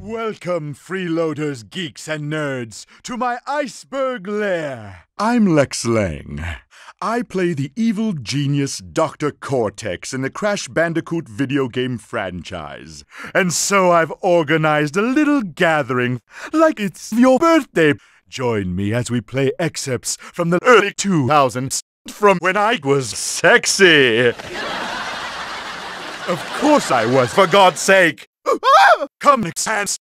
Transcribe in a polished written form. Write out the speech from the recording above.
Welcome, freeloaders, geeks, and nerds, to my iceberg lair. I'm Lex Lang. I play the evil genius Dr. Cortex in the Crash Bandicoot video game franchise. And so I've organized a little gathering, like it's your birthday. Join me as we play excerpts from the early 2000s, from when I was sexy. Of course I was, for God's sake. Come, Nick's hands.